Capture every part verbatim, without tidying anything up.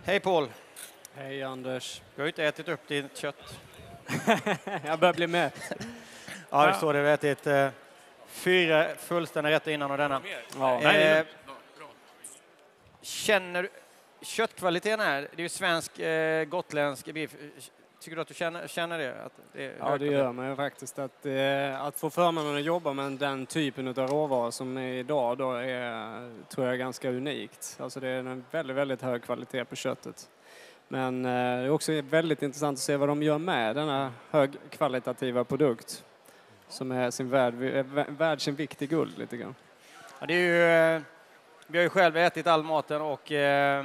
Hej Paul. Hej Anders. Du har ju inte ätit upp ditt kött. Jag börjar bli mätt. Ja, det står det. Vi har ätit eh, fyra fullständiga rätter innan och denna. Ja. Eh, känner du köttkvaliteten här? Det är ju svensk, eh, gotländsk beef. Tycker du att du känner, känner det? Att det är Ja, det gör man ju faktiskt. Att, eh, att få förmånen att jobba med den typen av råvaror som är idag då är, tror jag, är ganska unikt. Alltså det är en väldigt, väldigt hög kvalitet på köttet. Men eh, det är också väldigt intressant att se vad de gör med denna högkvalitativa produkt som är sin värd, värd sin vikt i guld lite grann. Ja, det är ju, eh, vi har ju själv ätit all maten och eh,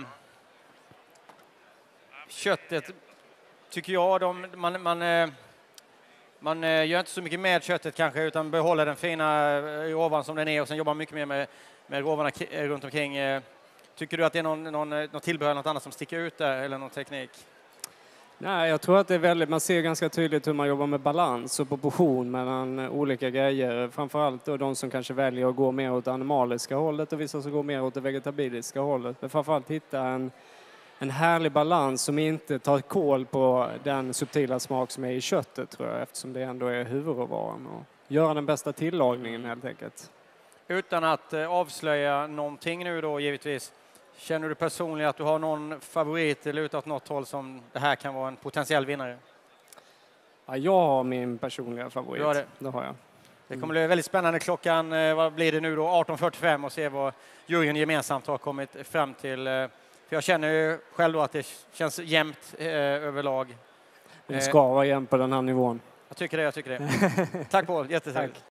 köttet tycker jag, de, man, man, eh, man eh, gör inte så mycket med köttet kanske utan behåller den fina eh, råvaran som den är och sen jobbar mycket mer med, med råvarorna runt omkring. Eh, tycker du att det är någon, någon, någon tillbehör, något annat som sticker ut där eller någon teknik? Nej, jag tror att det är väldigt, man ser ganska tydligt hur man jobbar med balans och proportion mellan olika grejer. Framförallt då de som kanske väljer att gå mer åt det animaliska hållet och vissa som går mer åt det vegetabiliska hållet. Men framförallt hitta en, en härlig balans som inte tar kål på den subtila smak som är i köttet, tror jag, eftersom det ändå är huvudråvaran. Och göra den bästa tillagningen helt enkelt. Utan att eh, avslöja någonting nu då givetvis. Känner du personligen att du har någon favorit eller utåt något håll som det här kan vara en potentiell vinnare? Ja, jag har min personliga favorit. Du har det? Det har jag. Det kommer bli väldigt spännande klockan, eh, vad blir det nu då, arton fyrtiofem och se vad juryn gemensamt har kommit fram till. Eh, för jag känner ju själv då att det känns jämnt eh, överlag. Det ska vara jämnt på den här nivån. Jag tycker det, jag tycker det. Tack Paul, jättetack.